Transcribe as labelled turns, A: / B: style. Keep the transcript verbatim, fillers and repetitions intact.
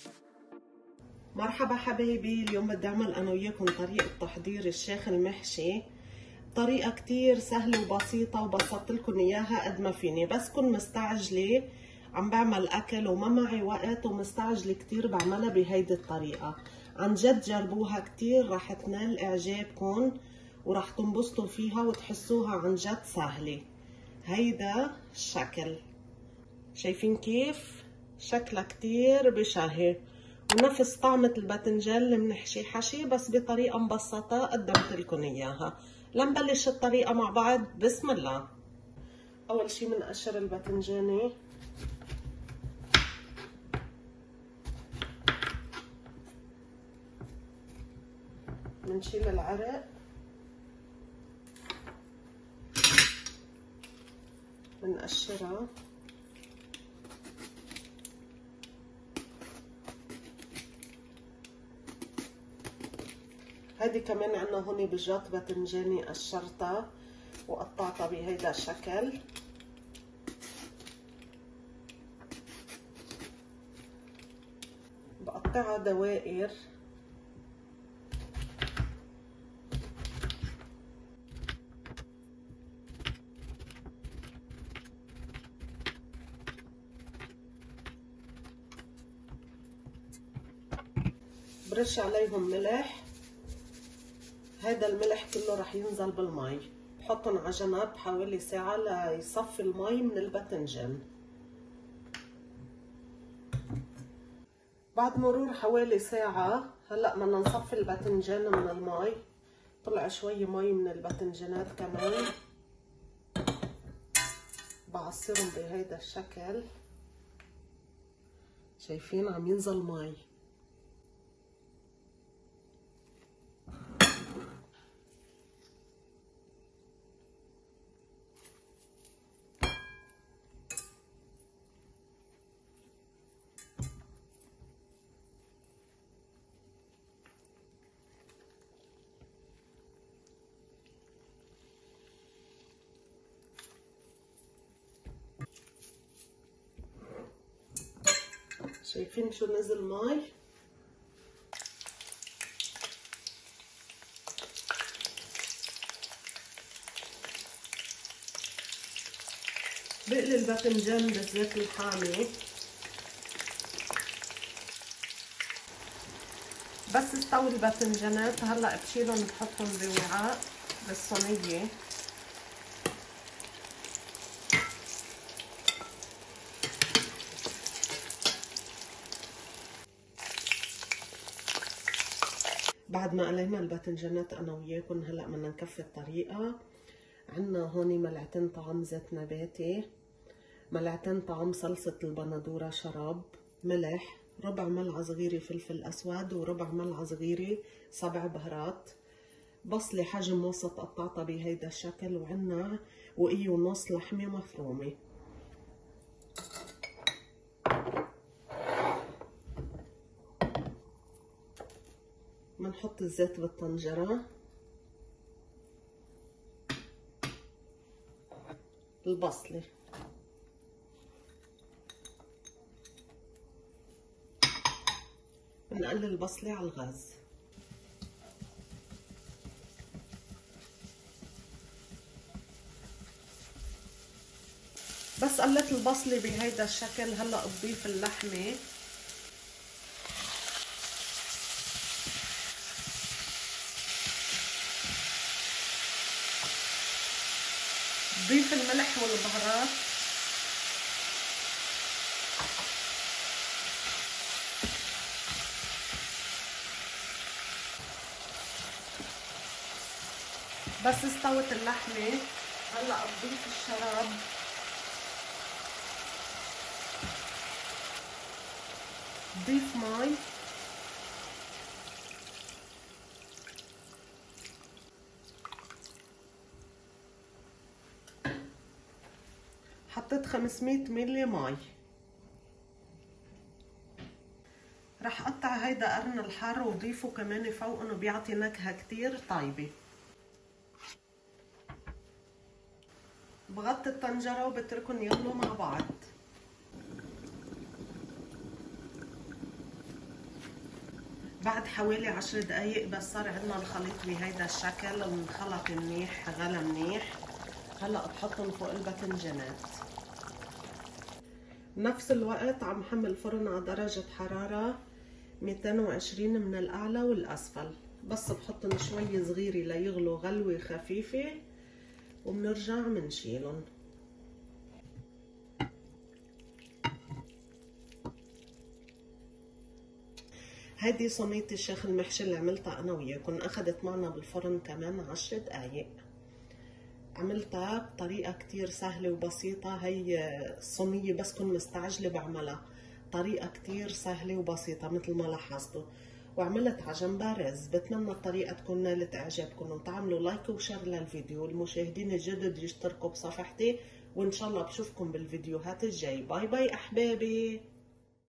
A: مرحبا حبايبي، اليوم بدي اعمل انا وياكم طريقة تحضير الشيخ المحشي. طريقة كتير سهلة وبسيطة وبسطت لكم اياها قد ما فيني، بس كن مستعجلة عم بعمل اكل وما معي وقت ومستعجلة كتير بعملها بهيدي الطريقة. عن جد جربوها كتير، رح تنال اعجابكم ورح تنبسطوا فيها وتحسوها عن جد سهلة. هيدا الشكل شايفين كيف شكلها كتير بشهي، ونفس طعمة الباذنجان اللي بنحشي حشي بس بطريقة مبسطة قدمت لكم اياها. لنبلش الطريقة مع بعض. بسم الله. اول شي بنقشر الباذنجانة، بنشيل العرق، بنقشرها، هيدي كمان عنا هون بجات باذنجاني قشرتها وقطعتها بهيدا الشكل. بقطعها دوائر، برش عليهم ملح. هذا الملح كله رح ينزل بالمي، بحطهم على جنب حوالي ساعة ليصفي المي من الباذنجان. بعد مرور حوالي ساعة هلا بدنا نصفي الباذنجان من المي. طلع شوي مي من الباذنجانات كمان، بعصرهم بهيدا الشكل. شايفين عم ينزل مي. شايفين شو نزل مي؟ بقلي الباذنجان بالزيت الحامي، بس استوي الباذنجانات هلا بشيلهم بحطهم بوعاء بالصينية. بعد ما قلينا الباذنجانات انا وياكم هلا بدنا نكفي الطريقه. عندنا هون ملعقتين طعم زيت نباتي، ملعقتين طعم صلصه البندوره شرب، ملح، ربع ملعقه صغيره فلفل اسود، وربع ملعقه صغيره سبع بهارات، بصله حجم وسط قطعتها بهيدا الشكل، وعندنا وقيه ونص لحمه مفرومه. بنحط الزيت بالطنجرة، البصلة، بنقلل البصلة على الغاز. بس قلت البصلة بهيدا الشكل هلا بضيف اللحمة. ضيف الملح والبهارات، بس استوت اللحمة هلا بضيف الشراب، بضيف مي، حطيت خمسمية ملي مي. رح قطع هيدا قرن الحار وضيفه كمان فوق انه بيعطي نكهة كتير طيبة. بغطي الطنجرة وبتركن يغلوا مع بعض. بعد حوالي عشر دقايق بس صار عندنا الخليط بهيدا الشكل، انخلط منيح، غلى منيح. هلا بحطهم فوق الباذنجانات. بنفس الوقت عم حمل الفرن على درجة حرارة مئتين وعشرين من الأعلى والأسفل، بس بحطن شوي صغيرة ليغلوا غلوة خفيفة وبنرجع منشيلن. هيدي صينية الشيخ المحشي اللي عملتها أنا وياكم، أخدت معنا بالفرن كمان عشر دقايق. عملتها بطريقة كتير سهلة وبسيطة. هي الصينية بس كن مستعجلة بعملها، طريقة كتير سهلة وبسيطة مثل ما لاحظتوا. وعملت على جنبها رز. بتمنى الطريقة تكون نالت إعجابكم، وتعملوا لايك وشير للفيديو. المشاهدين الجدد يشتركوا بصفحتي، وإن شاء الله بشوفكم بالفيديوهات الجاي. باي باي أحبابي.